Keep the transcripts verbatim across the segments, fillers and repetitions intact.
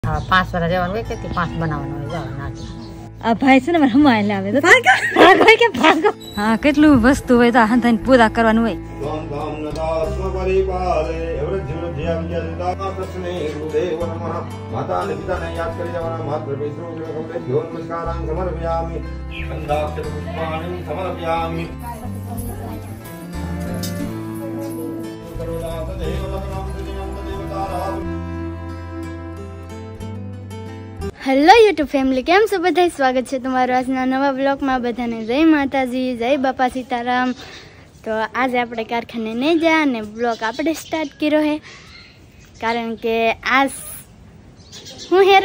હા પાંચ વાર રહેવાનું હોય કે પાંચ બનાવવાનું હોય જાવ નાખી આ ભાઈ છે ને મારે હમાય લાવે તો ભાગો ભાગો કે ભાગો હા કેટલું વસ્તુ હોય તો હંતાને પૂજા કરવાનું હોય ધમ ધમ નદા સ્વ પરિપાલે એવરેજ જીવન જે આવી ગયા દાતા કૃષ્ણે ગુરુદેવ નમઃ માતાને પિતાને યાદ કરી જવાના માત્ર વિષ્ણુ કમલે ધ્યોન નમસ્કારાં સમર્પયામિ કંદાક્ષર પુષ્પાણિ સમર્પયામિ કરુણા તદેવ લગ્નમ તદેવ દેવતારા હેલો યુટ્યુબ ફેમિલી, કેમ છો બધા? સ્વાગત છે તમારું આજના નવા બ્લોગમાં. બધાને જય માતાજી, જય બાપા સીતારામ. તો આજે આપણે કારખાને નહીં ગયા અને બ્લોગ આપણે સ્ટાર્ટ કર્યો છે કારણ કે આજ હું હેર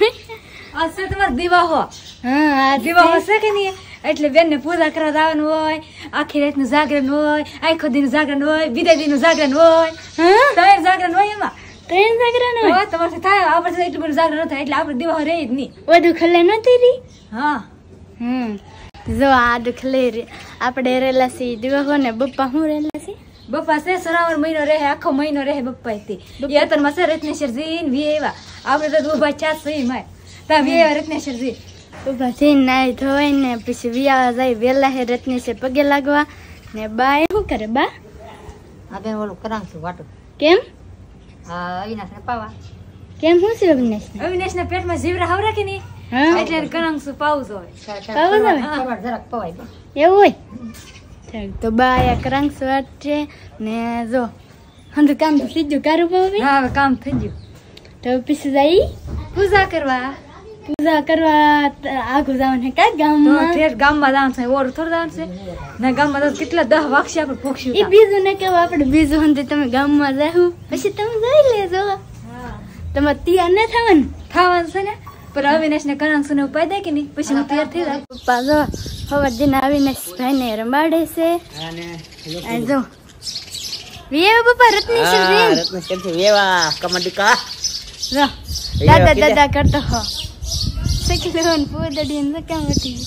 આ છે તમારો દિવાહો. હા આ દિવાહો છે કે નહીં, એટલે બેન ને પૂજા કરવા જવાનું હોય, આખી રાતનું જાગરણ હોય, આખો દીનું જાગરણ હોય, બીજા દીનું જાગરણ હોય, હા ત્રણ જાગરણ હોય. એમાં ટ્રેન જાગરણ હોય તમારે થાય આપણે એટલું બધું જાગરણ ન થાય એટલે આપણે દિવાહો રહી જ નહીં. બધું ખલે નતી રી. હા હમ જો આ ખલે આપણે રેલા છીએ દિવાહો ને બપ્પા હું રેલા છીએ. બપ્પા છે શ્રાવણ મહિનો રહે, આખો મહિનો રહે બપ્પા થી. એ તો માં છે રત્નેશ્વરજી ને વી એવા આપણે તો ઉભા ચાર સહી માય તા વી એવા રત્નેશ્વરજી ઉભા થઈને નાઈ ધોઈ ને પછી વિયા જાય વેલા હે રત્નેશ્વર પગે લાગવા ને બા શું કરે? બા આ બેન ઓલું કરાંગ છું વાટું કેમ હા અવિનાશ ને પાવા કેમ શું છે અવિનાશ? અવિનાશ ના પેટમાં જીવરા હાવરા કે નહીં, હા એટલે કરંગસુ પાવું જોઈએ. પાવું જોઈએ? સવાર જરાક પવાય બા. એવું હોય ચાલ તો બા આ કરંગ સ્વાટ છે ને જો હંધ કામ થઈ ગયું કારું પાવે. હા હવે કામ થઈ ગયું તો પછી જઈ પૂજા કરવા. પૂજા કરવા આગળ જવાનું છે કા તો ગામમાં? ઠેર ગામમાં જવાનું છે, ઓર થોડું જવાનું છે ને. ગામમાં તો કેટલા દહ વાગશે આપણે પૂછ્યું. એ બીજું ને કેવું આપણે બીજું હંધે તમે ગામમાં જાહું પછી તમે જઈ લેજો. તમે તૈયાર ન થવાનું ખાવાનું છે ને, પણ અવિનાશ ને કરંગસુ ને ઉપાય દે કે નહીં, પછી હું તૈયાર થઈ જાય. પપ્પા જો હવે દિન આવીને ભાઈ ને રમાડે છે. આ જો વેવા પપ્પા રત્નેશ્વર વેવા કમડિકા જો દાદા દાદા કરતો હો સકલોન પોદડી ને કેમ ઉઠી.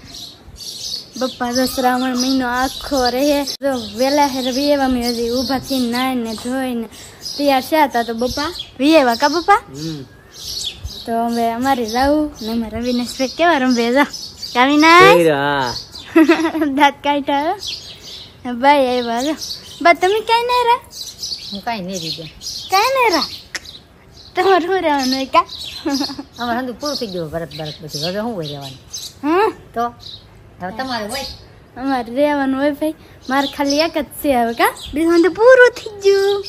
બપ્પા જો શ્રાવણ મહિનો આખો રહે. જો વેલા હે વેવા મે હજી ઊભા થઈને નાઈ ને ધોઈ ને તૈયાર થયા તો બપ્પા વેવા કા બપ્પા. તો હવે અમારે જાવું ને અમારે રવિનાશ ભાઈ કેવા રમવે જા કાવીનાશ દાંત કાઢ્યા ભાઈ આવ્યા જો. બા તમે કઈ નહીં રા? હું કાંઈ નહીં રીધે કઈ નહીં રા? તમારે શું રહેવાનું હોય કા? અમારે હંધું પૂરું થઈ ગયું ભરત ભરત પછી હવે શું હોય રહેવાનું? હા તો હવે તમારે હોય અમારે રહેવાનું હોય ભાઈ. મારે ખાલી એક જ છે હવે કા, બીજું તો પૂરું થઈ ગયું.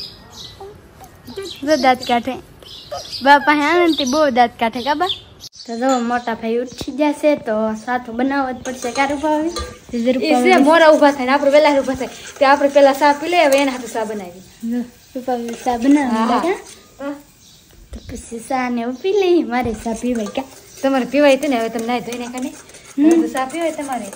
જો દાંત કાઢે બાપા આનંદથી બહુ દાંત કાઢે કા બા. તો જો મોટા ભાઈ ઉઠી જશે તો સાથો બનાવવો જ પડશે. કારું પાવી એ છે મોરા ઉભા થાય ને આપણે વેલા ઉભા થાય તે આપણે પેલા ચા પી લે, હવે એના હાથે ચા બનાવી. ચા બનાવવા હા. કા તો પછી ચા ને પી લઈ. મારે ચા પીવાય કા? તમારે પીવાય તો ને હવે તમે નાઈ ધોઈને કાઢે હવે તો ચા પીવાય તમારે.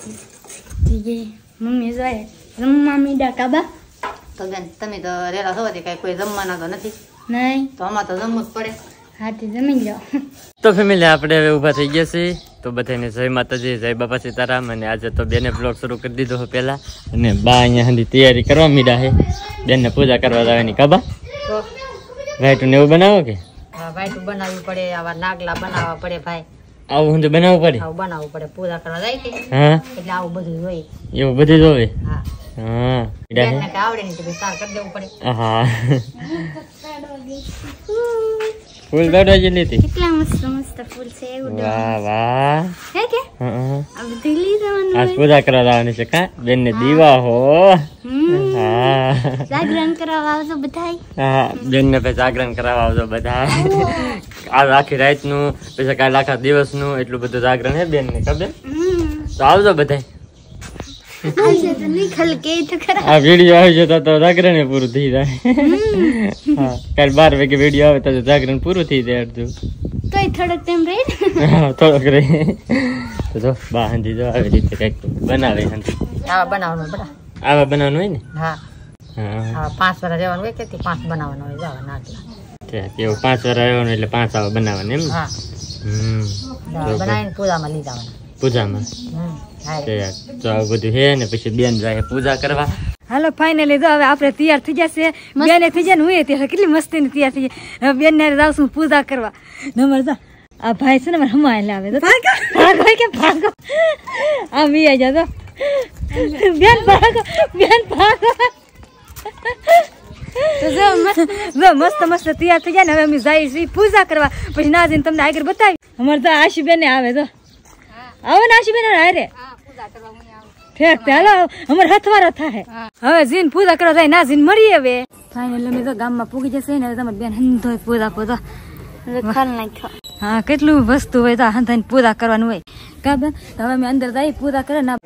મમ્મી જોઈએ રમવા મીડા કાબા. તો બેન તમે તો રેલા થવાથી કઈ કોઈ જમવાના તો નથી, નહીં તો આમાં તો જમવું જ પડે. હાથી જમી જાઓ. તો ફેમિલી આપણે હવે ઊભા થઈ ગયા છીએ. તો બધાને જય માતાજી, જય બાપા સીતારામ. અને આજે તો બેને બ્લોગ શરૂ કરી દીધો છે પહેલા, અને બા અહીંયા સુધી તૈયારી કરવા મીડા છે બેનને પૂજા કરવા જવાની. કાબા તો ભાઈ ને એવું બનાવો કે હા વાઈટું બનાવવું પડે, આવા નાગલા બનાવવા પડે ભાઈ, આવું હું બનાવવું પડે. આવું બનાવવું પડે. પૂજા કરવા જાય કે હા એટલે આવું બધું હોય. એવું બધું જ હોય. હા હા મીડા બેનને છે. કઈ આવડે નહીં તો પછી સાર કરી દેવું પડે. હા ફૂલ દોડવા જ લીધી. કેટલા મસ્ત મસ્ત ફૂલ છે એવું વાહ વાહ. હે કે હા આ બધું લઈ જવાનું આજ હોય. પૂજા કરવા જવાની છે કા બેન ને દીવા હો. હમ હા જાગરણ કરાવવા આવજો બધાય. હા બેન ને પછી જાગરણ કરાવવા આવજો બધા. આ આખી રાત નું પછી કાલે આખા દિવસ નું એટલું બધું જાગરણ હે બેન ને ખબર. હમ તો આવજો બધા. આવશે તો નહીં ખાલી કે તો ખરા. આ વિડીયો આવશે તો તો જાગરણ એ પૂરું થઈ જાય. હા કાલે બાર વાગે વિડીયો આવે તો જાગરણ પૂરું થઈ જાય અડધું. તોય થોડોક ટાઈમ રહી ને. હા થોડોક રહી. તો જો બા હાંજી જો આવી રીતે કઈક બનાવે હાંજી. આવા બનાવવાનું હોય બધા. આવા બનાવવાનું હોય ને. હા હા હા પાંચ વાર રહેવાનું હોય કે પાંચ બનાવવાનું હોય જાવ નાખલા. એવું પાંચ વાર આવ્યો એટલે પાંચ આવા બનાવવાનું એમ. હા હમ બનાવીને પૂજામાં લઈ જવાના. પૂજામાં હમ હા તો આવું બધું હે ને પછી બેન જાય પૂજા કરવા. હાલો ફાઇનલી જો હવે આપણે તૈયાર થઈ જશે બેને થઈ જાય ને હું ત્યારે કેટલી મસ્તી ને તૈયાર થઈ જાય હવે બેન ને જાઉં પૂજા કરવા નંબર જા આ ભાઈ છે ને મારે હમા લાવે તો ભાગો કે ભાગો આ મી આવી જા બેન ભાગો બેન ભાગો તો જો મસ્ત મસ્ત તૈયાર થઈ જાય ને હવે અમે જઈએ છીએ પૂજા કરવા પછી ના જઈને તમને આગળ બતાવી અમારે તો આશી બેન આવે તો આવો ને આશી બેન હારે ઠેક હાલો અમારે હથવારો થાય હવે જીન પૂજા કરવા જાય ના જીન મળીએ હવે ફાઇનલ અમે તો ગામમાં પૂગી જશે ને તમારે બેન હંધો પૂજા પૂજા હા કેટલું વસ્તુ હોય તો હંધાઈને પૂજા કરવાનું હોય કા બેન તો હવે અમે અંદર જઈ પૂજા કરે ના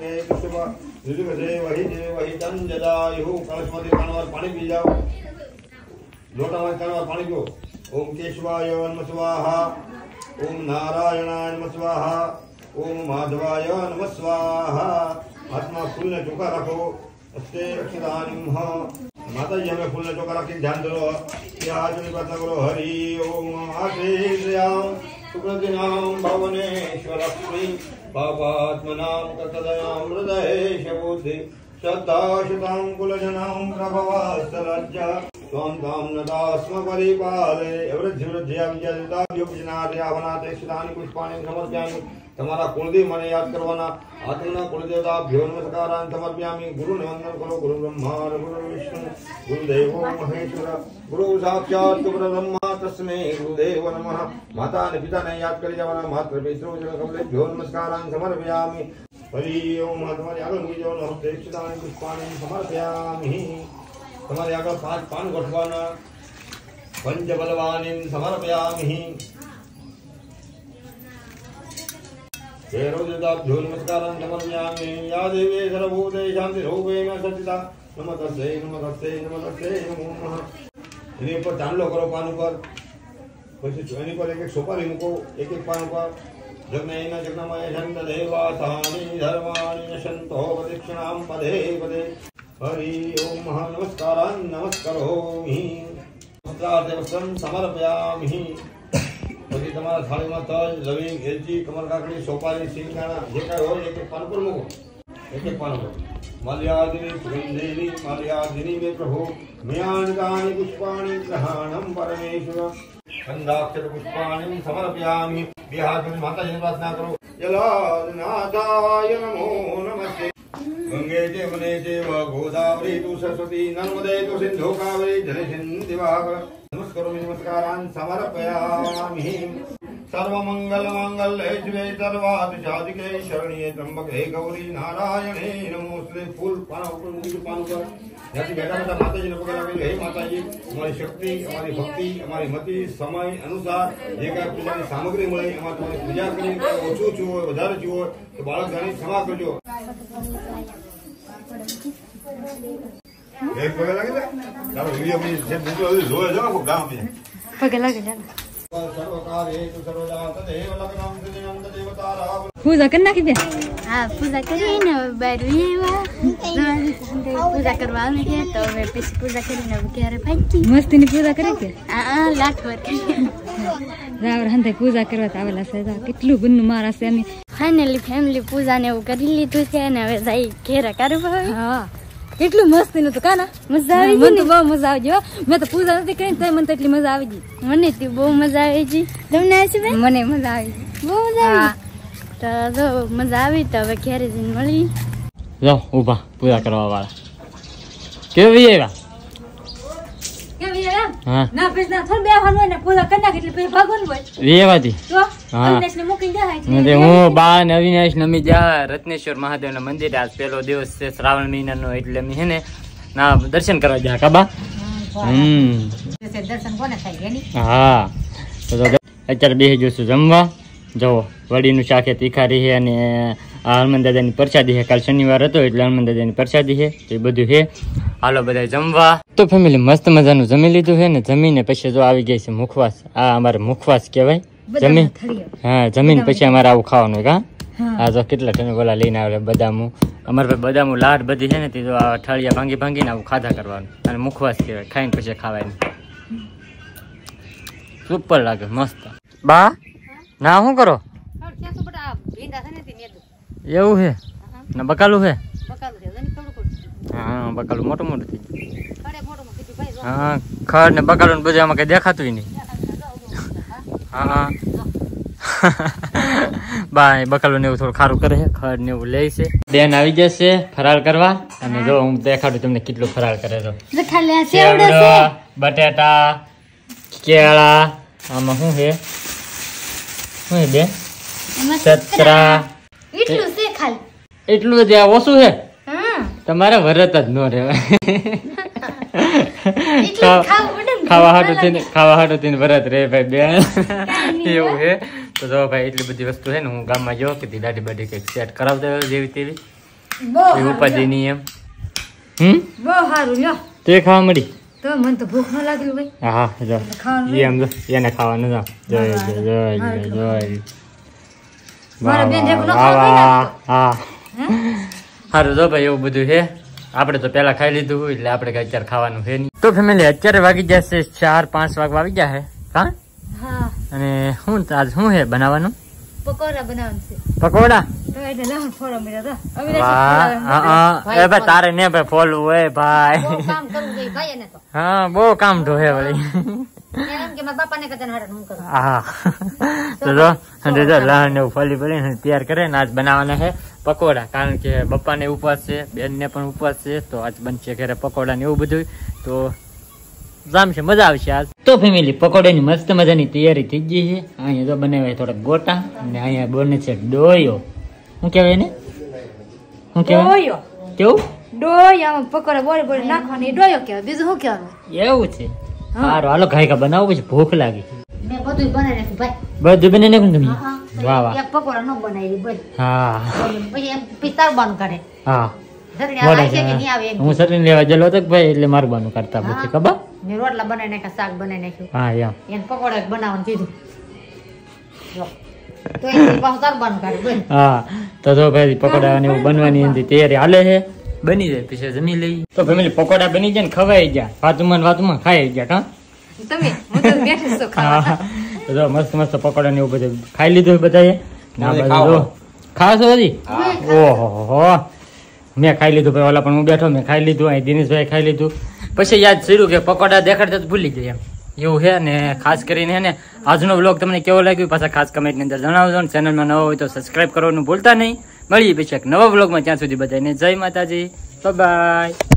પાણી પી જાઓ લોટામાં ચાલવા પાણી પીઓ ઓમ કેશવાય નમઃ સ્વાહા ઓમ નારાયણાય નમઃ સ્વાહા ઓમ માધવાય નમઃ સ્વાહા હાથમાં ફૂલને ચોખ્ખા રાખો અસ્તે અક્ષરાનિમ માતાજી હमें फूल चौका रखी ध्यान दो आचरण प्रार्थना करो हरि ओम आश्रयाम सुकृतिनाम भवनेश्वर लक्ष्मी पापात्मनाम कर्तदयाम हृदय बुद्धि श्रद्धा शतां कुलजनां प्रभवास्तलज्जा त्वं तां नदास्म परिपाले वृद्धि वृद्धिया विजयता योगजनार्यावनाते क्षितानि पुष्पाणि समर्पयामि તમારા કુળદેવ મને યાદ કરવાના આત્મના કુળદેવતાભ્યો નમસ્કારાન સમર્પયામિ ગુરુને વંદન કરો ગુરુ બ્રહ્મા ગુરુ વિષ્ણુ ગુરુદેવો મહેશ્વર ગુરુ સાક્ષાત પરબ્રહ્મા તસ્મે ગુરુદેવ નમઃ માતા અને પિતાને યાદ કરી જવાના માત્ર પિતૃજન કબલેભ્યો નમસ્કારાન સમર્પયામિ હરિ ઓમ તમારી આગળ મૂકી જવાનો હસ્તે ક્ષિતાની પુષ્પાણી સમર્પયામિ તમારી આગળ પાંચ પાન ગોઠવાના પંચ બલવાનીમ સમર્પયામિ ભૈરવદેવતાભ્યો નમસ્કારાન સમર્પયામિ યા દેવી સર્વભૂતે શાંતિરૂપેણ સચિતા નમસ્તે નમસ્તે નમસ્તે નમો નમઃ એની ઉપર ચાંદલો કરો પાન ઉપર પછી એની પર એક એક સોપારી મૂકો એક એક પાન ઉપર જગ્નેન જગ્નમય છંદ દેવાસાની ધર્માણી નશંતો પ્રદક્ષિણામ પદે પદે હરિ ઓમ નમસ્કારાન નમસ્કરોમિ વસ્ત્રાદેવસ્ત્રમ સમર્પયામિ પછી તમારા થાળીમાં તલ લવિંગ એલચી કમર કાકડી સોપારી સિંગાણા જે કાંઈ હોય એક એક પાન પર મૂકો એક એક પાન પર માલ્યાદિની સુગંધેની માલ્યાદિની મે પ્રભુ મયાનકાની પુષ્પાણી ગ્રહાણમ પરમેશ્વર ગંધાક્ષર પુષ્પાણી સમર્પયામિ બે હાથ જોડી માતાજીની પ્રાર્થના કરો જલાનાથાય નમો નમસ્તે ગંગે ચેવને ચેવ ગોદાવરી તુ સરસ્વતી નર્મદે તુ સિંધુ કાવેરી જલેસ્મિन् દિવાકર નમસ્કારોમિ નમસ્કારાન સમર્પયામિ સર્વમંગલ માંગલ્યે શિવે સર્વાર્થ સાધિકે શરણ્યે ત્રંબકે ગૌરી નારાયણે નમોસ્તે ફૂલ પાના ઉપર મૂકી પાન ઉપર જ્યાંથી બેઠા બેઠા માતાજીને પગે લાગેલું હે માતાજી અમારી શક્તિ અમારી ભક્તિ અમારી મતિ સમય અનુસાર જે કાંઈ પૂજાની સામગ્રી મળે એમાં તમારી પૂજા કરી ઓછું છું હોય વધારે છું હોય તો બાળક જાણી ક્ષમા કરજો એક પગે લાગી જાય તારો વિડીયો બી જે બીજો જોયો જો આખું ગામ બી પગે લાગે ચાલો પૂજા કરી નાખી દે હા પૂજા કરીને હવે બહાર એવા પૂજા કરવા આવી ગયા તો હવે પછી પૂજા કરીને હવે ક્યારે ભાગી મસ્તી ની પૂજા કરી કે હા લાઠવર કરી રાવર હંતે પૂજા કરવા તો આવેલા છે કેટલું ગુન્નું મારા છે અમે ફાઇનલી ફેમિલી પૂજા ને એવું કરી લીધું છે ને હવે જઈ ઘેરા કરવા હા કેટલું મસ્તી નું તો કાના મજા આવી મને તો બહુ મજા આવી ગઈ મેં તો પૂજા નથી કરી તો મને તો એટલી મજા આવી ગઈ મને તો બહુ મજા આવી ગઈ તમને આવી છે મને મજા આવી બહુ મજા આવી તો જો મજા આવી તો હવે ઘેરે જઈને મળી જાઓ ઊભા પૂજા કરવા વાળા કેવી આવ્યા કેવી આવ્યા હા ના પછી ના થોડું બેહવાનું હોય ને પૂજા કરી નાખી એટલે પછી ભાગવાનું હોય વેવાથી તો હા. અવિનાશને મૂકીને જાય એટલે હું બા ને અવિનાશ ને અમે જ્યાં રત્નેશ્વર મહાદેવના મંદિરે આજ પહેલો દિવસ છે શ્રાવણ મહિનાનો એટલે અમે હે ને ના દર્શન કરવા ગયા કાબા હમ દર્શન કોને થાય એની હા તો તો અત્યારે બેસી જઈશું જમવા જુઓ વડીનું શાક છે તીખારી છે અને આ હનુમાન દાદાની પ્રસાદી છે કાલ શનિવાર હતો એટલે હનુમાન દાદાની પ્રસાદી છે તો એ બધું છે હાલો બધા જમવા તો ફેમિલી મસ્ત મજાનું જમી લીધું છે ને જમીને પછી જો આવી ગઈ છે મુખવાસ આ અમારે મુખવાસ કહેવાય જમીન હા જમીન પછી અમારે આવું ખાવાનું કા આ તો કેટલા તમે બોલા લઈને આવે બદામું અમારે ભાઈ બદામું લાડ બધી છે ને તે તો આ ઠળિયા ભાંગી ભાંગીને આવું ખાધા કરવાનું અને મુખવાસ કહેવાય ખાઈને પછી ખાવાય સુપર લાગે મસ્ત બા ના શું કરો એવું છે ને બકાલું છે હા બકાલું મોટું મોટું થઈ ગયું. ખડે મોટું મોટું કીધું ભાઈ જો. હા ખડ ને બકાલું ને બધું આમાં કઈ દેખાતું નહીં. હા બા બકાલું ને એવું થોડું ખારું કરે છે, ખડ ને એવું લે છે. બેન આવી જશે ફરાળ કરવા અને જો હું દેખાડું તમને કેટલું ફરાળ કરે તો. જો ખાલી આ સેવડો છે. સેવડો, બટેટા, કેળા, આમાં શું છે શું છે બે એમાં સતરા, એટલું છે ખાલી. એટલું જ આ ઓછું છે. હા તમારે વરત જ ન રહેવાય. એટલું ખાવું પડે ને. ખાવા હાટું થઈને ખાવા હાટું થઈને વરત રે ભાઈ બેન એવું છે. તો જો ભાઈ એટલી બધી વસ્તુ છે ને હું ગામમાં જો કે દાઢી બાઢી કંઈક સેટ કરાવતા હોય જેવી તેવી બહુ એ ઉપાધિની એમ. હમ બહુ સારું લ્યો. તે ખાવા મળી. તો મને તો ભૂખ ન લાગેલું ભાઈ. હા જો ખાવાનું એ એમ જો એને ખાવાનું જો જોઈ જોઈ જોઈ જોઈ મારા બેન જેવું ન વાહ ખાવા વાહ હા સારું જો ભાઈ એવું બધું છે. આપણે તો પેલા ખાઈ લીધું હોય એટલે આપણે કઈ અત્યારે ખાવાનું છે નહીં. તો ફેમિલી અત્યારે વાગી જશે ચાર પાંચ વાગવા આવી ગયા છે હા. હા અને શું આજ શું છે બનાવવાનું? પકોડા બનાવવાનું છે. પકોડા. તો એટલે લહણ ફોડો મળ્યો તો હવે વાહ હા એ ભાઈ તારે ને ભાઈ ફોલવું હોય ભાઈ. બહુ કામ કરવું જોઈએ ભાઈ એને તો. હા બહુ કામ ઢોહે વળી. એમ કે મારા બાપાને કદાચ હારે હું કરું. હા તો જો અને જો લહણ ને એવું ફોલી ફોલીને તૈયાર કરે ને આજ બનાવવાના છે પકોડા. કારણ કે બપ્પાને ઉપવાસ છે, બેનને પણ ઉપવાસ છે, તો આજ બનશે ઘરે પકોડા ને એવું બધું. તો જામશે મજા આવશે આજ. તો ફેમિલી પકોડાની મસ્ત મજાની તૈયારી થઈ ગઈ છે. અહીંયા તો બનાવ્યા થોડાક ગોટા અને અહીંયા બને છે ડોયો. શું કહેવાય ને શું કહેવાય ડોયો. કેવું ડોયો આમાં પકોડા બોળી બોળી નાખવાની ડોયો કહેવાય. બીજું શું કહેવાનું? એવું છે? સારું હાલો ખાઈ ખા બનાવો પછી ભૂખ લાગી. મેં બધું બનાવી નાખ્યું ભાઈ. બધું બની નાખ્યું ને તમે? વાહ વાહ એક પકોડા ન બનાવી બસ. હા પછી એમ પછી તારબાનું કરે. હા ધરણી મોડા આવે છે કે છે. નહીં આવે એમ. હું સરીને લેવા ગયેલો હતો કે ભાઈ એટલે મારું બાનું કરતા પછી ખબર. મેં રોટલા બનાવી નાખ્યા, શાક બનાવી નાખ્યું. હા એમ એને પકોડા બનાવવાનું કીધું. જો. તો એ પાછું તારબાનું કરે બોલ. હા તો જો ભાઈ પકોડા ને એવું બનવાની એની તૈયારી હાલે છે. બની જાય પછી જમી લઈ. તો ફેમિલી પકોડા બની જાય ને ખવાઈ ગયા વાતુમાં ને વાતુમાં ખાઈ ગયા કા. તમે હું તો બેઠી છું ખાવા. હા તો જો મસ્ત મસ્ત પકોડા ને એવું બધું ખાઈ લીધું બધાએ. ના બધું ખાવ છો હજી? ઓહો મેં ખાઈ લીધું ભાઈ ઓલા પણ હું બેઠો મેં ખાઈ લીધું. અહીં દિનેશભાઈ ખાઈ લીધું. પછી યાદ કર્યું કે પકોડા દેખાડતા તો ભૂલી જાય એમ એવું છે ને. ખાસ કરીને ને આજનો વ્લોગ તમને કેવો લાગ્યો પાછા ખાસ કમેન્ટની અંદર જણાવજો. ને ચેનલમાં નવો હોય તો સબસ્ક્રાઇબ કરવાનું ભૂલતા નહીં. મળીએ પછી એક નવા વ્લોગમાં. ત્યાં સુધી બધાને જય માતાજી, બાય બાય.